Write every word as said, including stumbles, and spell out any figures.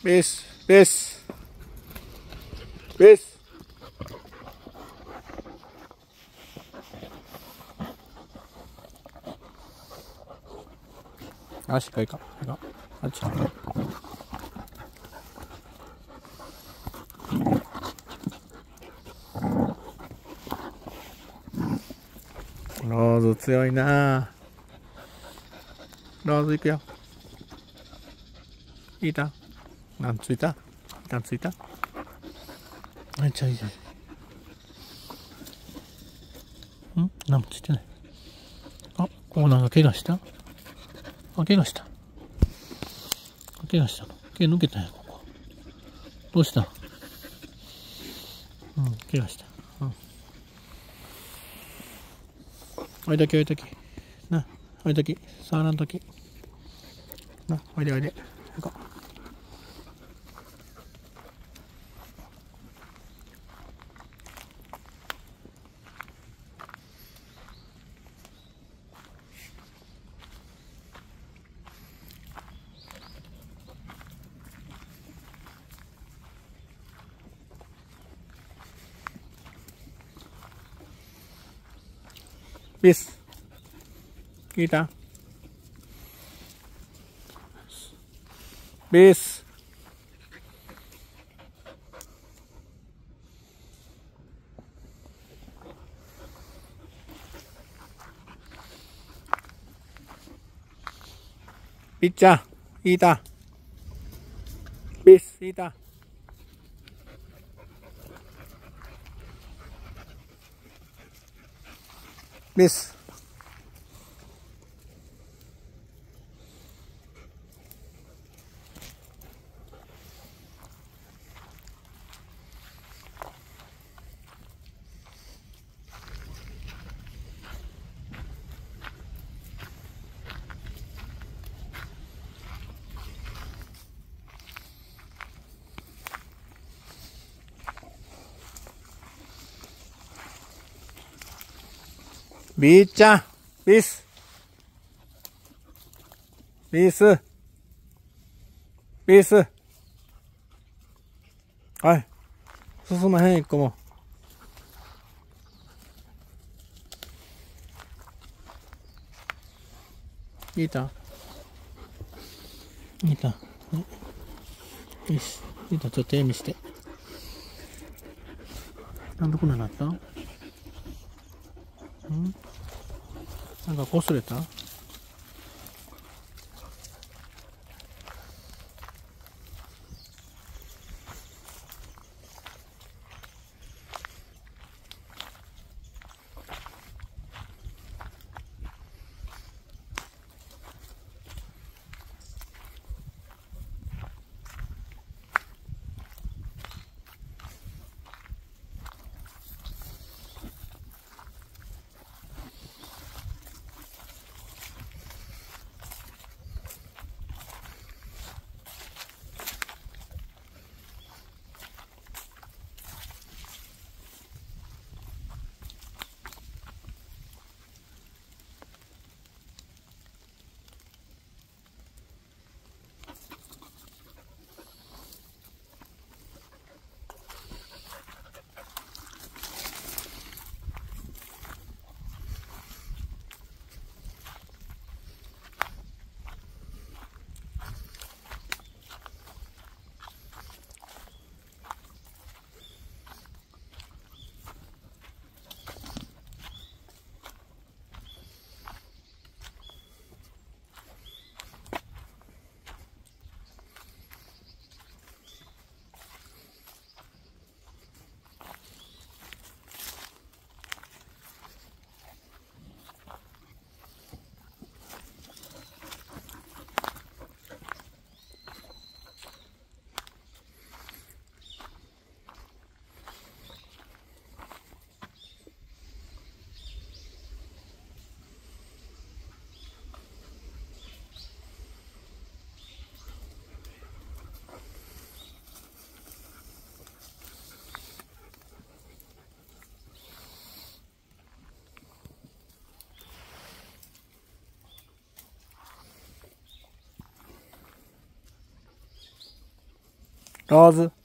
Bis, bis, bis. Ah, si kay ka. Ka. At siya.ローズ強いな。ローズ行くよ。いいた。なんついた。なんついた。めっちゃいいじゃん。ん、なんもついてない。あ、ここなんか怪我した。あ、怪我した。怪我したの。毛抜けたんや、ここ。どうした。うん、怪我した。うん。おいできおいでき。な、おいでき。触らんとき。な、おいでおいで。行こう。ビス。聞いた？ビス。ピッチャー、聞いた？ビス、聞いた？ビス。ビーちゃん、ビス。ビス。ビス。はい。進まへん、一個も。いいた？いいた？よし。いいた、ちょっと手見して。なんでこんなになった？ん？なんか擦れた？ ローズ。